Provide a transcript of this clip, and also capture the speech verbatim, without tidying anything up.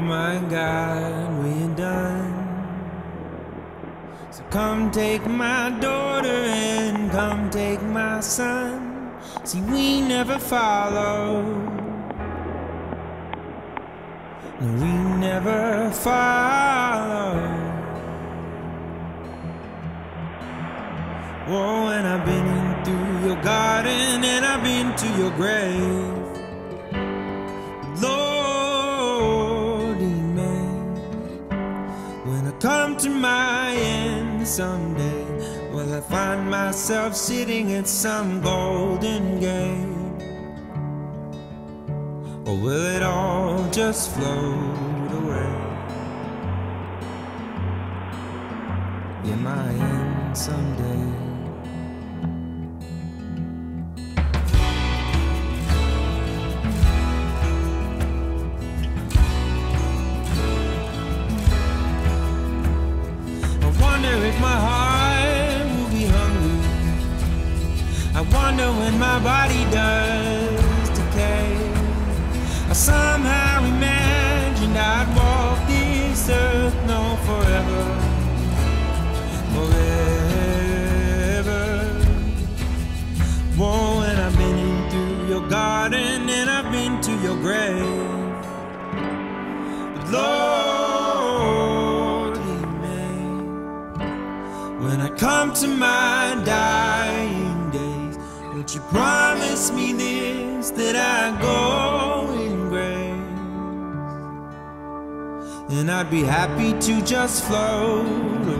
my God, we're done. So come take my daughter and come take my son. See, we never followed. No, we never followed. Oh, and I've been in through your garden and I've been to your grave. Lord, amen. When I come to my end someday, will I find myself sitting at some golden gate? Or will it all just float away? In my end someday. If my heart will be hungry, I wonder when my body does decay. I somehow imagined I'd walk this earth, no, forever, forever. Whoa, and I've been in through your garden and I've been to your grave. But Lord, when I come to my dying days, won't you promise me this, that I go in grace? And I'd be happy to just float